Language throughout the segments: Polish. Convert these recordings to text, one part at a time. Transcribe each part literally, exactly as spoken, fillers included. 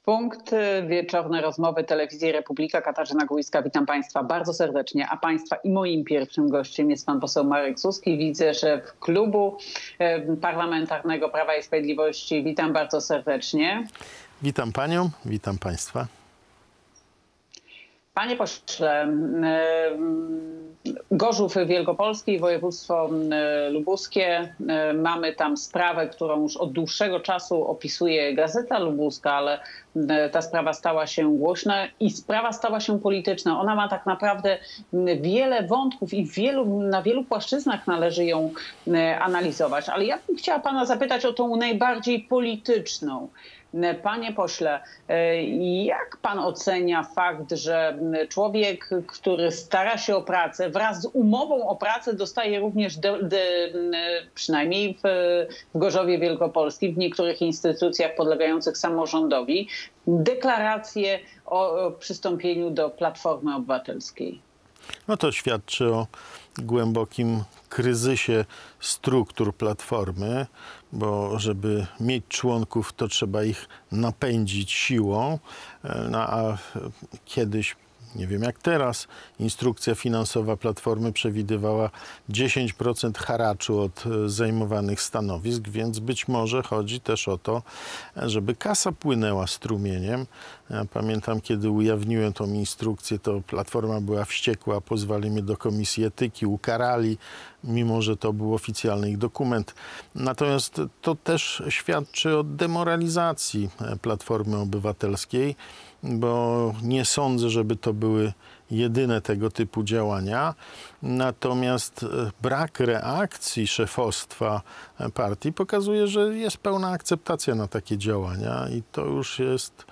Punkt wieczornej rozmowy Telewizji Republika. Katarzyna Górska, witam Państwa bardzo serdecznie. A Państwa i moim pierwszym gościem jest pan poseł Marek Suski. Widzę, że w klubu parlamentarnego Prawa i Sprawiedliwości. Witam bardzo serdecznie. Witam Panią, witam Państwa. Panie pośle, Gorzów Wielkopolski, województwo lubuskie. Mamy tam sprawę, którą już od dłuższego czasu opisuje Gazeta Lubuska, ale ta sprawa stała się głośna i sprawa stała się polityczna. Ona ma tak naprawdę wiele wątków i wielu, na wielu płaszczyznach należy ją analizować. Ale ja bym chciała pana zapytać o tą najbardziej polityczną. Panie pośle, jak pan ocenia fakt, że człowiek, który stara się o pracę, wraz z umową o pracę dostaje również, de, de, przynajmniej w, w Gorzowie Wielkopolskim, w niektórych instytucjach podlegających samorządowi, deklarację o przystąpieniu do Platformy Obywatelskiej? No to świadczy o głębokim kryzysie struktur Platformy, bo żeby mieć członków, to trzeba ich napędzić siłą, no a kiedyś, nie wiem jak teraz, instrukcja finansowa Platformy przewidywała dziesięć procent haraczu od zajmowanych stanowisk, więc być może chodzi też o to, żeby kasa płynęła strumieniem. Ja pamiętam, kiedy ujawniłem tą instrukcję, to Platforma była wściekła, pozwali mnie do Komisji Etyki, ukarali, mimo że to był oficjalny ich dokument. Natomiast to też świadczy o demoralizacji Platformy Obywatelskiej, bo nie sądzę, żeby to były jedyne tego typu działania. Natomiast brak reakcji szefostwa partii pokazuje, że jest pełna akceptacja na takie działania i to już jest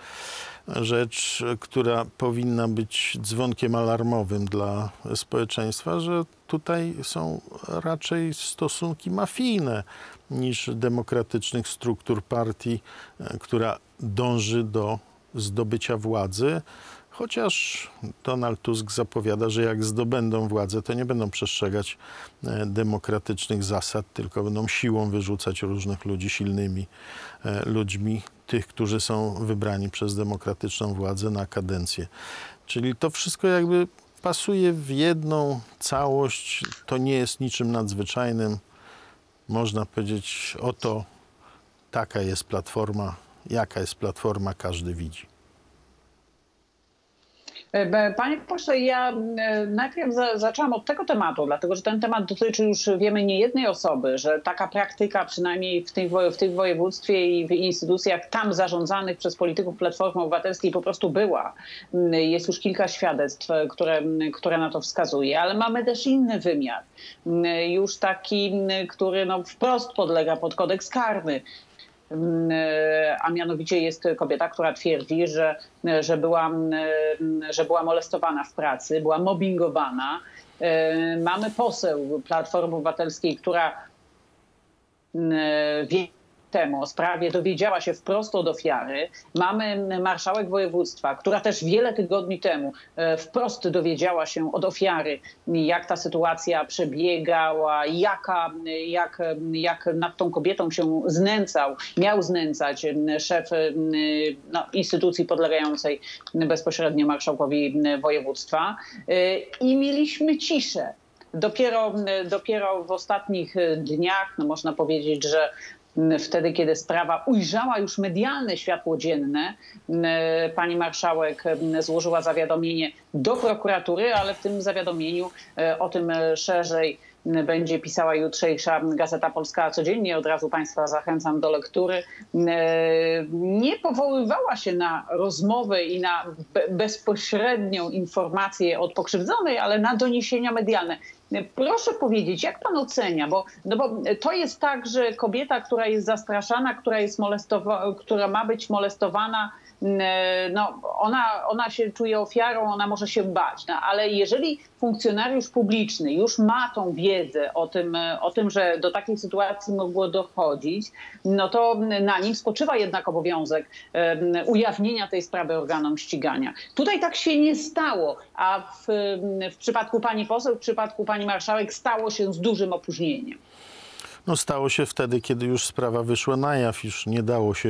rzecz, która powinna być dzwonkiem alarmowym dla społeczeństwa, że tutaj są raczej stosunki mafijne niż demokratycznych struktur partii, która dąży do zdobycia władzy, chociaż Donald Tusk zapowiada, że jak zdobędą władzę, to nie będą przestrzegać demokratycznych zasad, tylko będą siłą wyrzucać różnych ludzi, silnymi ludźmi, tych, którzy są wybrani przez demokratyczną władzę na kadencję. Czyli to wszystko jakby pasuje w jedną całość, to nie jest niczym nadzwyczajnym. Można powiedzieć, oto taka jest Platforma, jaka jest Platforma, każdy widzi. Panie pośle, ja najpierw za, zaczęłam od tego tematu, dlatego że ten temat dotyczy już, wiemy, nie jednej osoby, że taka praktyka przynajmniej w, tych, w tym województwie i w instytucjach tam zarządzanych przez polityków Platformy Obywatelskiej po prostu była. Jest już kilka świadectw, które, które na to wskazuje, ale mamy też inny wymiar, już taki, który no wprost podlega pod kodeks karny. A mianowicie jest kobieta, która twierdzi, że, że, była, że była molestowana w pracy, była mobbingowana. Mamy poseł Platformy Obywatelskiej, która wie temu o sprawie dowiedziała się wprost od ofiary. Mamy marszałek województwa, która też wiele tygodni temu wprost dowiedziała się od ofiary, jak ta sytuacja przebiegała, jaka, jak, jak nad tą kobietą się znęcał, miał znęcać szef no, instytucji podlegającej bezpośrednio marszałkowi województwa. I mieliśmy ciszę. Dopiero, dopiero w ostatnich dniach, no można powiedzieć, że wtedy, kiedy sprawa ujrzała już medialne światło dzienne, pani marszałek złożyła zawiadomienie do prokuratury, ale w tym zawiadomieniu o tym szerzej będzie pisała jutrzejsza Gazeta Polska codziennie. Od razu Państwa zachęcam do lektury. Nie powoływała się na rozmowę i na bezpośrednią informację od pokrzywdzonej, ale na doniesienia medialne. Proszę powiedzieć, jak pan ocenia, bo, no bo to jest tak, że kobieta, która jest zastraszana, która, jest molestowa- która ma być molestowana, no, ona, ona się czuje ofiarą, ona może się bać, no, ale jeżeli funkcjonariusz publiczny już ma tą wiedzę o tym, o tym, że do takiej sytuacji mogło dochodzić, no to na nim spoczywa jednak obowiązek um, ujawnienia tej sprawy organom ścigania. Tutaj tak się nie stało, a w, w przypadku pani poseł, w przypadku pani marszałek stało się z dużym opóźnieniem. No stało się wtedy, kiedy już sprawa wyszła na jaw, już nie dało się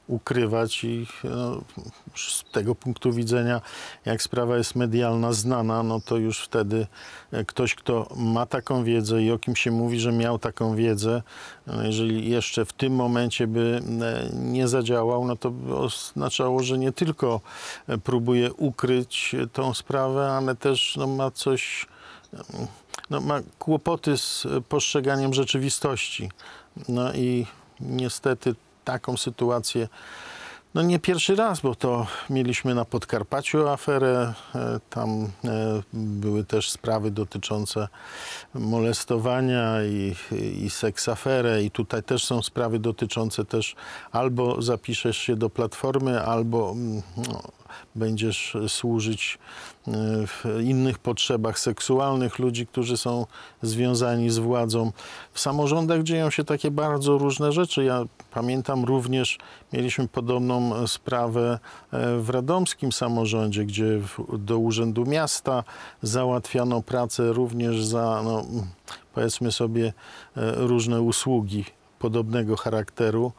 ukrywać i no, z tego punktu widzenia, jak sprawa jest medialna znana, no to już wtedy ktoś, kto ma taką wiedzę i o kim się mówi, że miał taką wiedzę, no jeżeli jeszcze w tym momencie by nie zadziałał, no to by oznaczało, że nie tylko próbuje ukryć tą sprawę, ale też no, ma coś, no, ma kłopoty z postrzeganiem rzeczywistości. No i niestety taką sytuację, no nie pierwszy raz, bo to mieliśmy na Podkarpaciu aferę, tam były też sprawy dotyczące molestowania i, i seksaferę i tutaj też są sprawy dotyczące też albo zapiszesz się do Platformy, albo no, będziesz służyć w innych potrzebach seksualnych ludzi, którzy są związani z władzą. W samorządach dzieją się takie bardzo różne rzeczy. Ja pamiętam również, mieliśmy podobną sprawę w radomskim samorządzie, gdzie do Urzędu Miasta załatwiano pracę również za, no, powiedzmy sobie, różne usługi podobnego charakteru.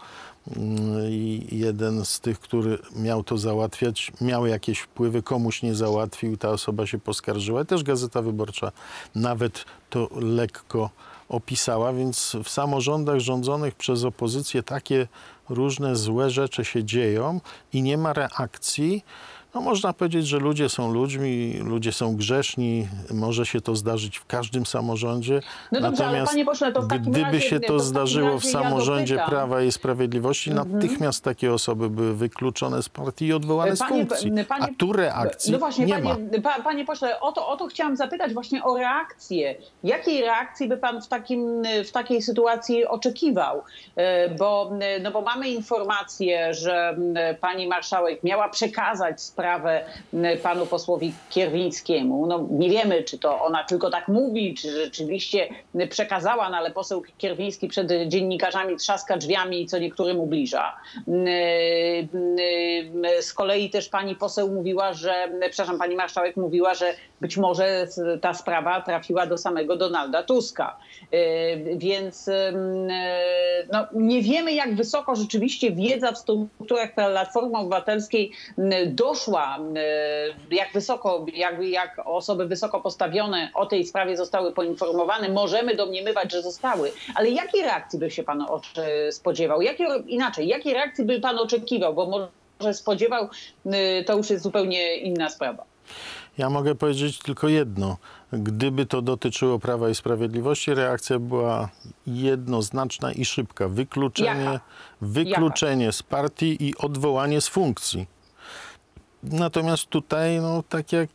I jeden z tych, który miał to załatwiać, miał jakieś wpływy, komuś nie załatwił, ta osoba się poskarżyła. I też Gazeta Wyborcza nawet to lekko opisała, więc w samorządach rządzonych przez opozycję takie różne złe rzeczy się dzieją i nie ma reakcji. No można powiedzieć, że ludzie są ludźmi, ludzie są grzeszni, może się to zdarzyć w każdym samorządzie. No dobrze, ale panie pośle, to w takim gdyby razie, się to, to w zdarzyło takim w razie samorządzie ja Prawa i Sprawiedliwości, mm-hmm. natychmiast takie osoby były wykluczone z partii i odwołane z panie, funkcji. Panie, A tu reakcji no właśnie, nie panie, ma. Pa, panie pośle, o to, o to chciałam zapytać właśnie o reakcję. Jakiej reakcji by pan w, takim, w takiej sytuacji oczekiwał? Bo, no bo mamy informację, że pani marszałek miała przekazać sprawę panu posłowi Kierwińskiemu. No, nie wiemy, czy to ona tylko tak mówi, czy rzeczywiście przekazała, no, ale poseł Kierwiński przed dziennikarzami trzaska drzwiami, co niektórym ubliża. Z kolei też pani poseł mówiła, że, przepraszam, pani marszałek mówiła, że być może ta sprawa trafiła do samego Donalda Tuska. Więc no, nie wiemy, jak wysoko rzeczywiście wiedza w strukturach Platformy Obywatelskiej doszła, jak wysoko, jak, jak osoby wysoko postawione o tej sprawie zostały poinformowane. Możemy domniemywać, że zostały. Ale jakiej reakcji by się pan spodziewał? Jakie, inaczej, jakiej reakcji by pan oczekiwał? Bo może spodziewał, to już jest zupełnie inna sprawa. Ja mogę powiedzieć tylko jedno. Gdyby to dotyczyło Prawa i Sprawiedliwości, reakcja była jednoznaczna i szybka. Wykluczenie, Jaka? wykluczenie Jaka? z partii i odwołanie z funkcji. Natomiast tutaj, no, tak jak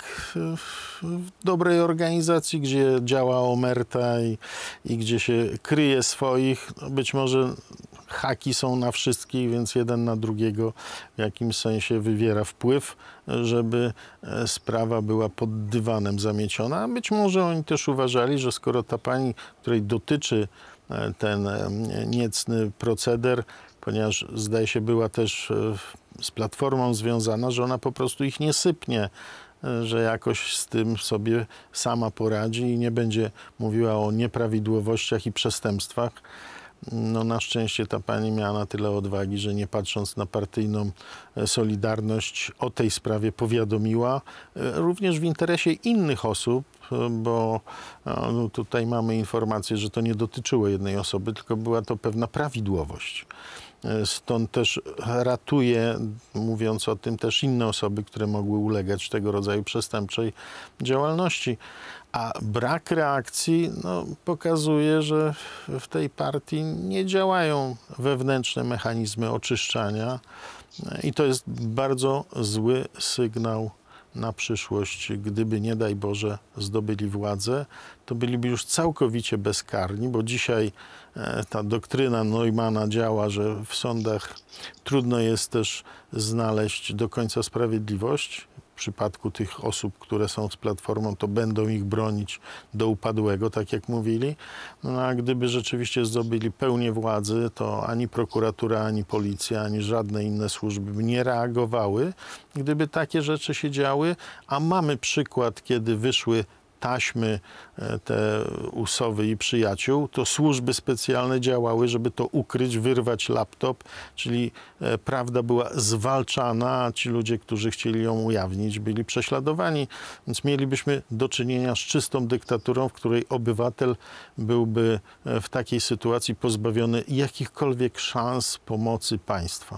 w dobrej organizacji, gdzie działa omerta i, i gdzie się kryje swoich, no być może haki są na wszystkich, więc jeden na drugiego w jakimś sensie wywiera wpływ, żeby sprawa była pod dywanem zamieciona. A być może oni też uważali, że skoro ta pani, której dotyczy ten niecny proceder, ponieważ zdaje się była też z Platformą związana, że ona po prostu ich nie sypnie, że jakoś z tym sobie sama poradzi i nie będzie mówiła o nieprawidłowościach i przestępstwach. No na szczęście ta pani miała na tyle odwagi, że nie patrząc na partyjną solidarność o tej sprawie powiadomiła, również w interesie innych osób, bo no, tutaj mamy informację, że to nie dotyczyło jednej osoby, tylko była to pewna prawidłowość. Stąd też ratuje, mówiąc o tym, też inne osoby, które mogły ulegać tego rodzaju przestępczej działalności. A brak reakcji no, pokazuje, że w tej partii nie działają wewnętrzne mechanizmy oczyszczania i to jest bardzo zły sygnał na przyszłość. Gdyby, nie daj Boże, zdobyli władzę, to byliby już całkowicie bezkarni, bo dzisiaj ta doktryna Neumana działa, że w sądach trudno jest też znaleźć do końca sprawiedliwość. W przypadku tych osób, które są z Platformą, to będą ich bronić do upadłego, tak jak mówili. No a gdyby rzeczywiście zdobyli pełnię władzy, to ani prokuratura, ani policja, ani żadne inne służby by nie reagowały, gdyby takie rzeczy się działy. A mamy przykład, kiedy wyszły taśmy, te Usowy i Przyjaciół, to służby specjalne działały, żeby to ukryć, wyrwać laptop, czyli prawda była zwalczana, a ci ludzie, którzy chcieli ją ujawnić, byli prześladowani. Więc mielibyśmy do czynienia z czystą dyktaturą, w której obywatel byłby w takiej sytuacji pozbawiony jakichkolwiek szans pomocy państwa.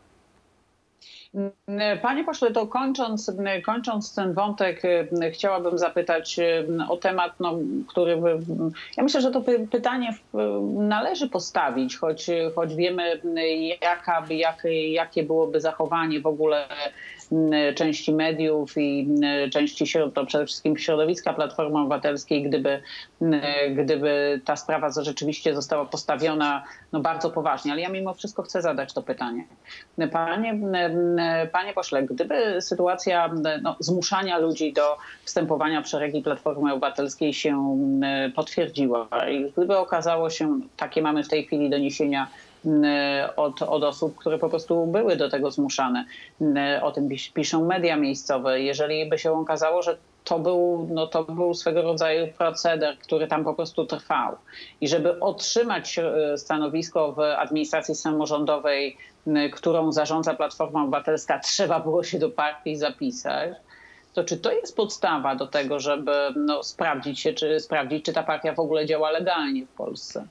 Panie pośle, to kończąc, kończąc ten wątek, chciałabym zapytać o temat, no, który ja myślę, że to pytanie należy postawić, choć, choć wiemy, jaka, jak, jakie byłoby zachowanie w ogóle części mediów i części to przede wszystkim środowiska Platformy Obywatelskiej, gdyby, gdyby ta sprawa rzeczywiście została postawiona no, bardzo poważnie. Ale ja mimo wszystko chcę zadać to pytanie. Panie, panie pośle, gdyby sytuacja no, zmuszania ludzi do wstępowania w szeregi Platformy Obywatelskiej się potwierdziła i gdyby okazało się, takie mamy w tej chwili doniesienia Od, od osób, które po prostu były do tego zmuszane. O tym piszą media miejscowe. Jeżeli by się okazało, że to był, no to był swego rodzaju proceder, który tam po prostu trwał. I żeby otrzymać stanowisko w administracji samorządowej, którą zarządza Platforma Obywatelska, trzeba było się do partii zapisać. To czy to jest podstawa do tego, żeby no, sprawdzić się, czy sprawdzić, czy ta partia w ogóle działa legalnie w Polsce?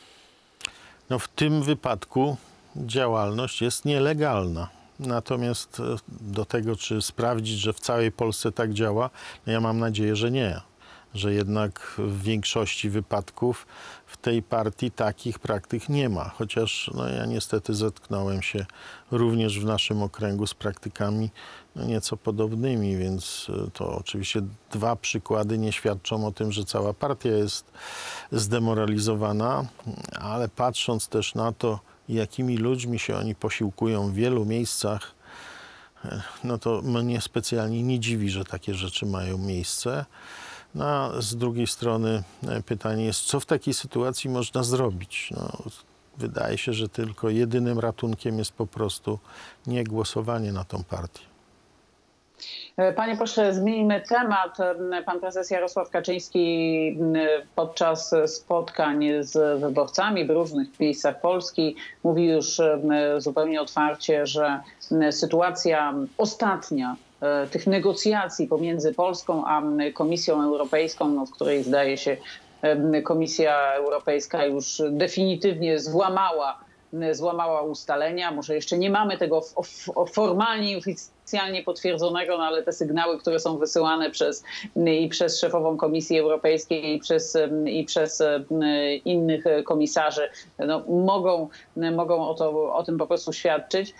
No w tym wypadku działalność jest nielegalna. Natomiast do tego, czy sprawdzić, że w całej Polsce tak działa, no ja mam nadzieję, że nie. Że jednak w większości wypadków w tej partii takich praktyk nie ma. Chociaż no ja niestety zetknąłem się również w naszym okręgu z praktykami no nieco podobnymi, więc to oczywiście dwa przykłady nie świadczą o tym, że cała partia jest zdemoralizowana, ale patrząc też na to, jakimi ludźmi się oni posiłkują w wielu miejscach, no to mnie specjalnie nie dziwi, że takie rzeczy mają miejsce. No, a z drugiej strony pytanie jest, co w takiej sytuacji można zrobić? No, wydaje się, że tylko jedynym ratunkiem jest po prostu nie głosowanie na tą partię. Panie pośle, zmieńmy temat. Pan prezes Jarosław Kaczyński podczas spotkań z wyborcami w różnych miejscach Polski mówi już zupełnie otwarcie, że sytuacja ostatnia tych negocjacji pomiędzy Polską a Komisją Europejską, no, w której zdaje się Komisja Europejska już definitywnie złamała złamała ustalenia. Może jeszcze nie mamy tego formalnie, oficjalnie potwierdzonego, no ale te sygnały, które są wysyłane przez, i przez szefową Komisji Europejskiej i przez, i przez innych komisarzy, no, mogą, mogą o, to, o tym po prostu świadczyć.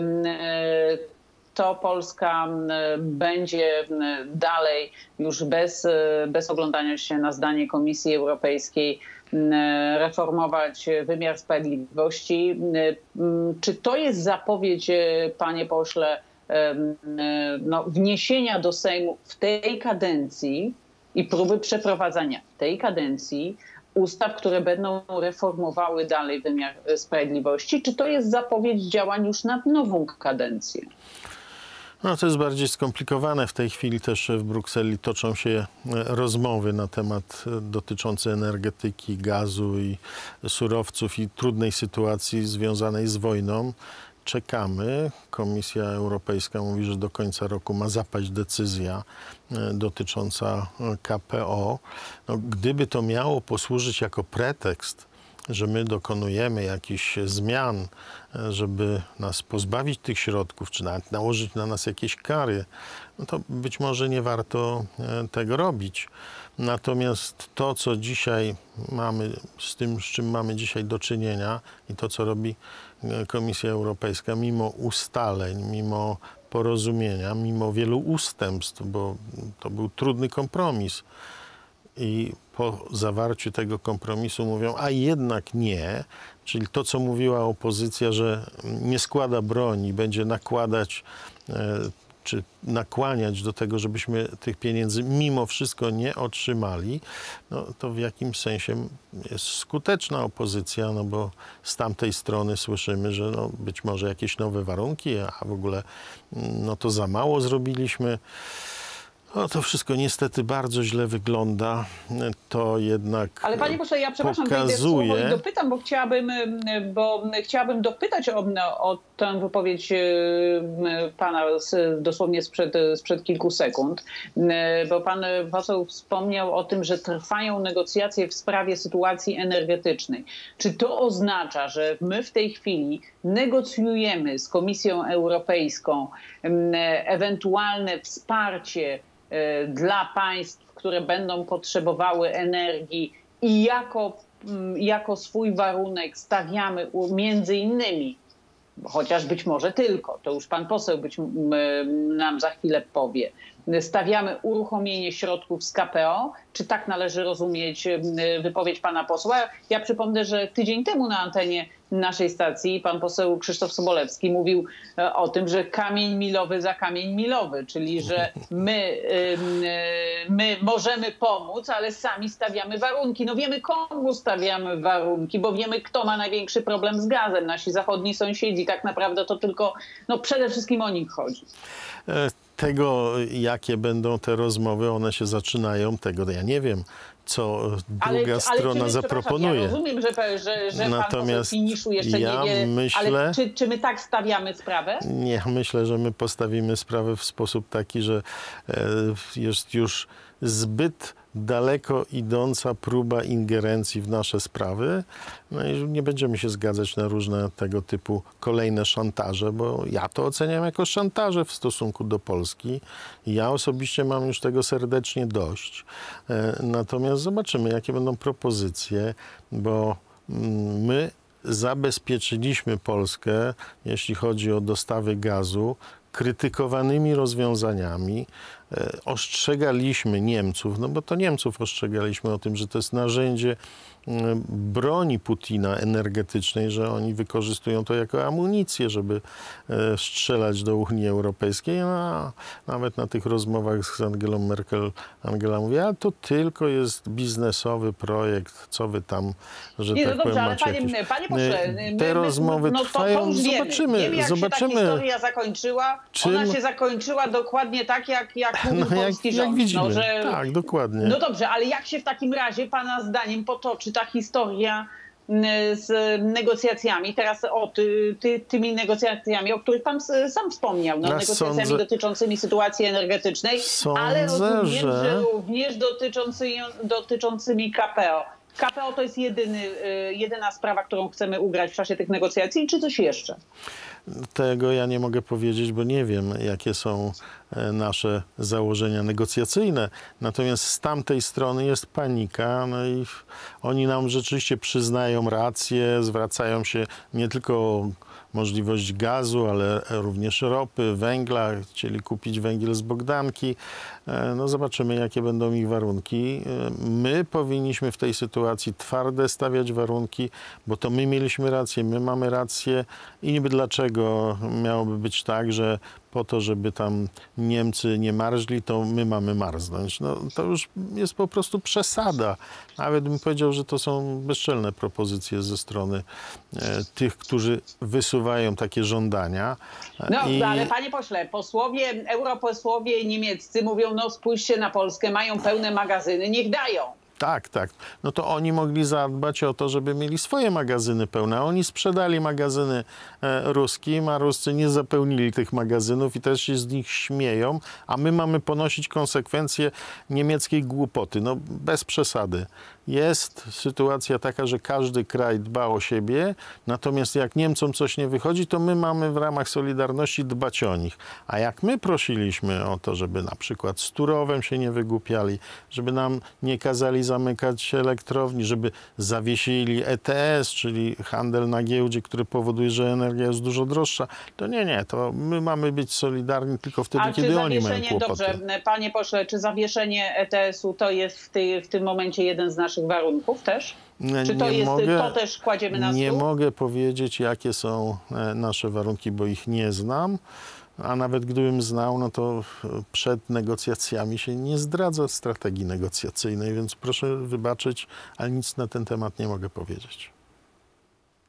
To Polska będzie dalej już bez, bez oglądania się na zdanie Komisji Europejskiej reformować wymiar sprawiedliwości. Czy to jest zapowiedź, panie pośle, no, wniesienia do Sejmu w tej kadencji i próby przeprowadzania w tej kadencji ustaw, które będą reformowały dalej wymiar sprawiedliwości? Czy to jest zapowiedź działań już na nową kadencję? No to jest bardziej skomplikowane. W tej chwili też w Brukseli toczą się rozmowy na temat dotyczące energetyki, gazu i surowców i trudnej sytuacji związanej z wojną. Czekamy. Komisja Europejska mówi, że do końca roku ma zapaść decyzja dotycząca K P O. No, gdyby to miało posłużyć jako pretekst, że my dokonujemy jakichś zmian, żeby nas pozbawić tych środków, czy nawet nałożyć na nas jakieś kary, no to być może nie warto tego robić. Natomiast to, co dzisiaj mamy, z tym, z czym mamy dzisiaj do czynienia i to, co robi Komisja Europejska, mimo ustaleń, mimo porozumienia, mimo wielu ustępstw, bo to był trudny kompromis, i po zawarciu tego kompromisu mówią, a jednak nie, czyli to, co mówiła opozycja, że nie składa broni, będzie nakładać czy nakłaniać do tego, żebyśmy tych pieniędzy mimo wszystko nie otrzymali, no to w jakimś sensie jest skuteczna opozycja, no bo z tamtej strony słyszymy, że no być może jakieś nowe warunki, a w ogóle no to za mało zrobiliśmy. O, to wszystko niestety bardzo źle wygląda. To jednak Ale panie pośle, ja przepraszam, pokazuje... wejdę w słowo i dopytam, bo chciałabym, bo chciałabym dopytać o, o tę wypowiedź pana dosłownie sprzed, sprzed kilku sekund, bo pan poseł wspomniał o tym, że trwają negocjacje w sprawie sytuacji energetycznej. Czy to oznacza, że my w tej chwili negocjujemy z Komisją Europejską ewentualne wsparcie dla państw, które będą potrzebowały energii i jako, jako swój warunek stawiamy między innymi, chociaż być może tylko, to już pan poseł być, nam za chwilę powie, stawiamy uruchomienie środków z K P O? Czy tak należy rozumieć wypowiedź pana posła? Ja przypomnę, że tydzień temu na antenie naszej stacji pan poseł Krzysztof Sobolewski mówił o tym, że kamień milowy za kamień milowy, czyli że my, my możemy pomóc, ale sami stawiamy warunki. No wiemy, komu stawiamy warunki, bo wiemy, kto ma największy problem z gazem. Nasi zachodni sąsiedzi. Tak naprawdę to tylko, no przede wszystkim o nich chodzi. Tego, jakie będą te rozmowy, one się zaczynają, tego ja nie wiem, co druga ale, strona ale zaproponuje. Ja rozumiem, że, że, że Natomiast pan poseł finiszu jeszcze ja nie wie, myślę, ale czy, czy my tak stawiamy sprawę? Nie, myślę, że my postawimy sprawę w sposób taki, że jest już zbyt daleko idąca próba ingerencji w nasze sprawy. No i nie będziemy się zgadzać na różne tego typu kolejne szantaże, bo ja to oceniam jako szantaże w stosunku do Polski. Ja osobiście mam już tego serdecznie dość. Natomiast zobaczymy, jakie będą propozycje, bo my zabezpieczyliśmy Polskę, jeśli chodzi o dostawy gazu, krytykowanymi rozwiązaniami. Ostrzegaliśmy Niemców, no bo to Niemców ostrzegaliśmy o tym, że to jest narzędzie broni Putina energetycznej, że oni wykorzystują to jako amunicję, żeby strzelać do Unii Europejskiej. No, nawet na tych rozmowach z Angelą Merkel Angela mówi, a to tylko jest biznesowy projekt, co wy tam, że Nie, tak no dobrze, powiem, ale panie, jakieś... panie pośle, my, te my, rozmowy no, trwają, to, to zobaczymy, wiemy. Wiemy, jak zobaczymy. się ta historia zakończyła. Czym... Ona się zakończyła dokładnie tak, jak, jak mówił no, polski jak, rząd. jak widzimy. No, że... Tak, dokładnie. No dobrze, ale jak się w takim razie pana zdaniem potoczy ta historia z negocjacjami, teraz o ty, ty, tymi negocjacjami, o których pan sam wspomniał, no, ja negocjacjami sądzę, dotyczącymi sytuacji energetycznej, sądzę, ale rozumiem, że, że również dotyczący, dotyczącymi K P O. K P O to jest jedyny, jedyna sprawa, którą chcemy ugrać w czasie tych negocjacji, czy coś jeszcze? Tego ja nie mogę powiedzieć, bo nie wiem, jakie są nasze założenia negocjacyjne. Natomiast z tamtej strony jest panika, no i oni nam rzeczywiście przyznają rację, zwracają się nie tylko o możliwość gazu, ale również ropy, węgla. Chcieli kupić węgiel z Bogdanki. No zobaczymy, jakie będą ich warunki. My powinniśmy w tej sytuacji twarde stawiać warunki, bo to my mieliśmy rację, my mamy rację i niby dlaczego miałoby być tak, że po to, żeby tam Niemcy nie marzli, to my mamy marznąć. No, to już jest po prostu przesada. Nawet bym powiedział, że to są bezczelne propozycje ze strony e, tych, którzy wysuwają takie żądania. No, I... ale panie pośle, posłowie, europosłowie niemieccy mówią, no spójrzcie na Polskę, mają pełne magazyny, niech dają. Tak, tak. No to oni mogli zadbać o to, żeby mieli swoje magazyny pełne. Oni sprzedali magazyny e, ruskim, a Ruscy nie zapełnili tych magazynów i też się z nich śmieją, a my mamy ponosić konsekwencje niemieckiej głupoty. No bez przesady. Jest sytuacja taka, że każdy kraj dba o siebie, natomiast jak Niemcom coś nie wychodzi, to my mamy w ramach Solidarności dbać o nich. A jak my prosiliśmy o to, żeby na przykład z Turowem się nie wygłupiali, żeby nam nie kazali zamykać elektrowni, żeby zawiesili E T S, czyli handel na giełdzie, który powoduje, że energia jest dużo droższa, to nie, nie, to my mamy być solidarni tylko wtedy, A kiedy oni mają kłopoty. Dobrze, panie pośle, czy zawieszenie E T S-u to jest w, tej, w tym momencie jeden z naszych warunków też? Czy to, nie jest, mogę, to też kładziemy na stół? Nie mogę powiedzieć, jakie są nasze warunki, bo ich nie znam. A nawet gdybym znał, no to przed negocjacjami się nie zdradza strategii negocjacyjnej, więc proszę wybaczyć, ale nic na ten temat nie mogę powiedzieć.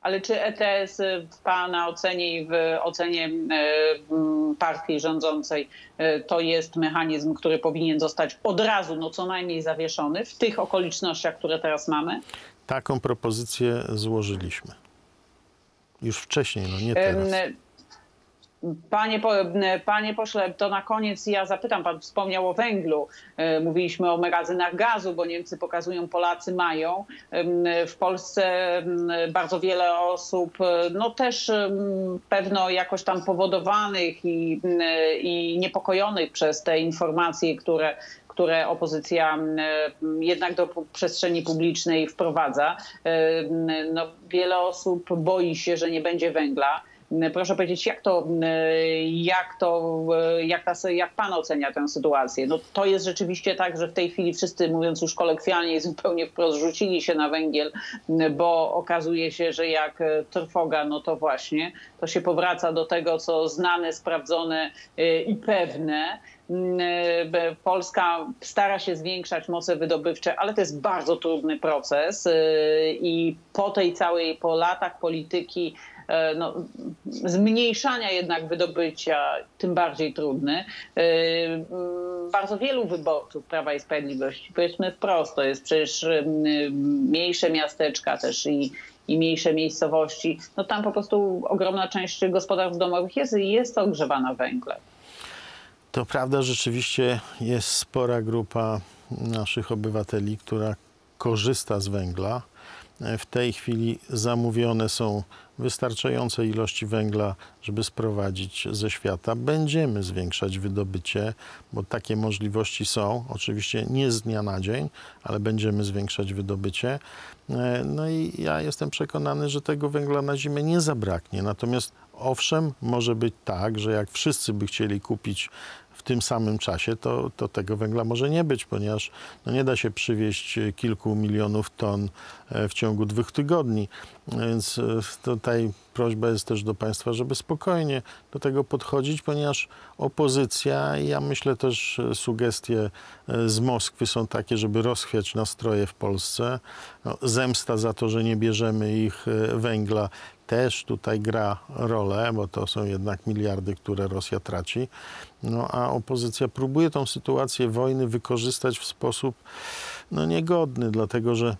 Ale czy E T S w Pana ocenie i w ocenie partii rządzącej to jest mechanizm, który powinien zostać od razu, no co najmniej zawieszony w tych okolicznościach, które teraz mamy? Taką propozycję złożyliśmy. Już wcześniej, no nie teraz. Panie, panie pośle, to na koniec ja zapytam, pan wspomniał o węglu. Mówiliśmy o magazynach gazu, bo Niemcy pokazują, Polacy mają. W Polsce bardzo wiele osób, no też pewno jakoś tam powodowanych i, i niepokojonych przez te informacje, które które opozycja jednak do przestrzeni publicznej wprowadza. No, wiele osób boi się, że nie będzie węgla. Proszę powiedzieć, jak to, jak to, jak, ta, jak pan ocenia tę sytuację? No, to jest rzeczywiście tak, że w tej chwili wszyscy, mówiąc już kolokwialnie, zupełnie wprost rzucili się na węgiel, bo okazuje się, że jak trwoga, no to właśnie, to się powraca do tego, co znane, sprawdzone i pewne. Polska stara się zwiększać moce wydobywcze, ale to jest bardzo trudny proces i po tej całej, po latach polityki no, zmniejszania jednak wydobycia, tym bardziej trudny. Bardzo wielu wyborców Prawa i Sprawiedliwości, powiedzmy wprost, to jest przecież mniejsze miasteczka też i i mniejsze miejscowości, no tam po prostu ogromna część gospodarstw domowych jest, jest ogrzewana węglem. To prawda, rzeczywiście jest spora grupa naszych obywateli, która korzysta z węgla. W tej chwili zamówione są wystarczające ilości węgla, żeby sprowadzić ze świata. Będziemy zwiększać wydobycie, bo takie możliwości są. Oczywiście nie z dnia na dzień, ale będziemy zwiększać wydobycie. No i ja jestem przekonany, że tego węgla na zimę nie zabraknie. Natomiast owszem, może być tak, że jak wszyscy by chcieli kupić w tym samym czasie, to, to tego węgla może nie być, ponieważ no nie da się przywieźć kilku milionów ton w ciągu dwóch tygodni. Więc tutaj prośba jest też do państwa, żeby spokojnie do tego podchodzić, ponieważ opozycja, ja myślę też sugestie z Moskwy są takie, żeby rozchwiać nastroje w Polsce. No, zemsta za to, że nie bierzemy ich węgla, też tutaj gra rolę, bo to są jednak miliardy, które Rosja traci. No a opozycja próbuje tą sytuację wojny wykorzystać w sposób no, niegodny, dlatego że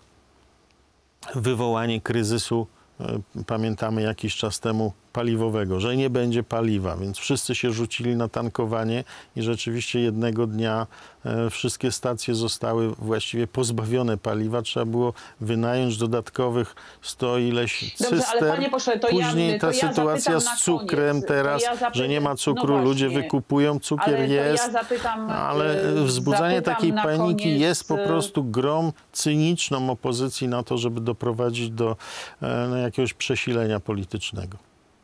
wywołanie kryzysu, pamiętamy jakiś czas temu, paliwowego, że nie będzie paliwa, więc wszyscy się rzucili na tankowanie i rzeczywiście jednego dnia e, wszystkie stacje zostały właściwie pozbawione paliwa. Trzeba było wynająć dodatkowych sto ileś cyster. Dobrze, ale panie pośle, to Później ja, to ta ja sytuacja z cukrem koniec. teraz, ja zapytam, że nie ma cukru, no ludzie wykupują, cukier ale jest, ja zapytam, ale wzbudzanie zapytam takiej paniki koniec... jest po prostu grą cyniczną opozycji na to, żeby doprowadzić do e, no, jakiegoś przesilenia politycznego.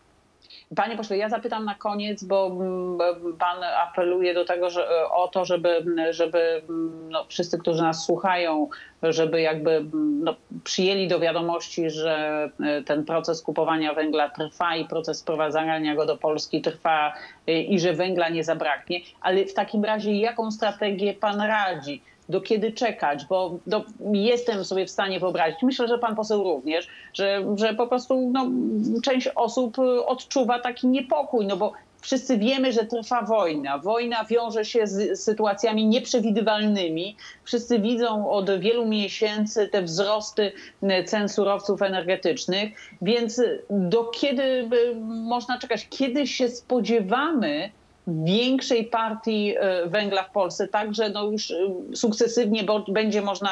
Panie pośle, ja zapytam na koniec, bo pan apeluje do tego, że, o to, żeby, żeby no, wszyscy, którzy nas słuchają, żeby jakby no, przyjęli do wiadomości, że ten proces kupowania węgla trwa i proces sprowadzania go do Polski trwa i że węgla nie zabraknie. Ale w takim razie jaką strategię pan radzi? Do kiedy czekać, bo do, jestem sobie w stanie wyobrazić, myślę, że pan poseł również, że, że po prostu no, część osób odczuwa taki niepokój, no bo wszyscy wiemy, że trwa wojna. Wojna wiąże się z sytuacjami nieprzewidywalnymi. Wszyscy widzą od wielu miesięcy te wzrosty cen surowców energetycznych, więc do kiedy można czekać? Kiedy się spodziewamy większej partii węgla w Polsce, tak, że no już sukcesywnie będzie można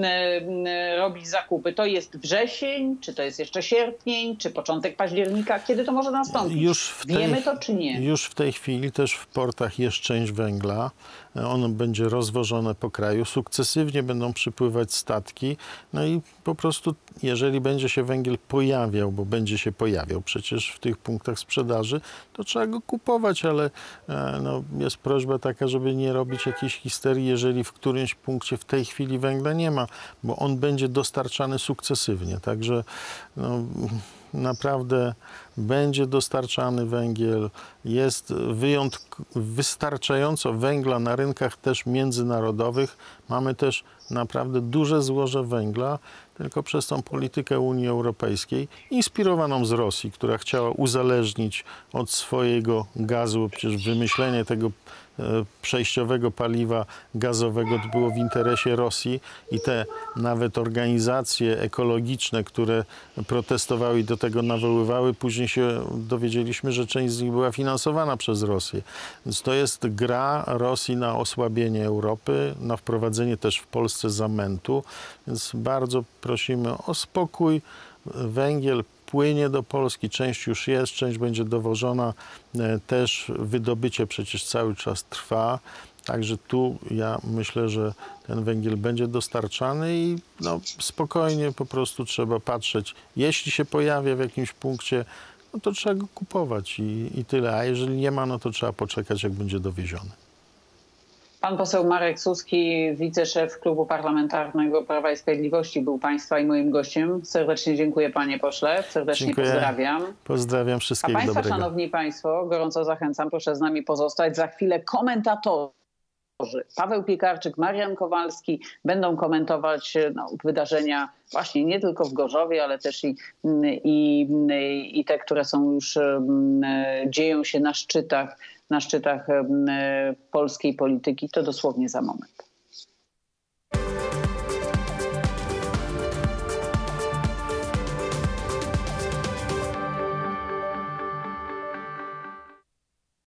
robić zakupy. To jest wrzesień, czy to jest jeszcze sierpień, czy początek października? Kiedy to może nastąpić? Już w tej, Wiemy to, czy nie? Już w tej chwili też w portach jest część węgla. Ono będzie rozwożone po kraju. Sukcesywnie będą przypływać statki. No i po prostu, jeżeli będzie się węgiel pojawiał, bo będzie się pojawiał przecież w tych punktach sprzedaży, to trzeba go kupować, ale no, jest prośba taka, żeby nie robić jakiejś histerii, jeżeli w którymś punkcie w tej chwili węgla nie ma, bo on będzie dostarczany sukcesywnie. Także no, naprawdę będzie dostarczany węgiel. Jest wyjątk- wystarczająco węgla na rynkach też międzynarodowych. Mamy też naprawdę duże złoże węgla, tylko przez tą politykę Unii Europejskiej, inspirowaną z Rosji, która chciała uzależnić od swojego gazu, bo przecież wymyślenie tego e, przejściowego paliwa gazowego było w interesie Rosji i te nawet organizacje ekologiczne, które protestowały i do tego nawoływały, później się dowiedzieliśmy, że część z nich była finansowana przez Rosję. Więc to jest gra Rosji na osłabienie Europy, na wprowadzenie też w Polsce zamętu, więc bardzo prosimy o spokój. Węgiel płynie do Polski, część już jest, część będzie dowożona. Też wydobycie przecież cały czas trwa. Także tu ja myślę, że ten węgiel będzie dostarczany i no, spokojnie po prostu trzeba patrzeć. Jeśli się pojawia w jakimś punkcie, no to trzeba go kupować i, i tyle. A jeżeli nie ma, no to trzeba poczekać, jak będzie dowieziony. Pan poseł Marek Suski, wiceszef Klubu Parlamentarnego Prawa i Sprawiedliwości, był państwa i moim gościem. Serdecznie dziękuję, panie pośle. Serdecznie Dziękuję. Pozdrawiam. Pozdrawiam, wszystkiego A państwa, dobrego. szanowni państwo, gorąco zachęcam, proszę z nami pozostać. Za chwilę komentatorzy Paweł Piekarczyk, Marian Kowalski będą komentować no, wydarzenia właśnie nie tylko w Gorzowie, ale też i, i, i te, które są już, dzieją się na szczytach, na szczytach polskiej polityki. To dosłownie za moment.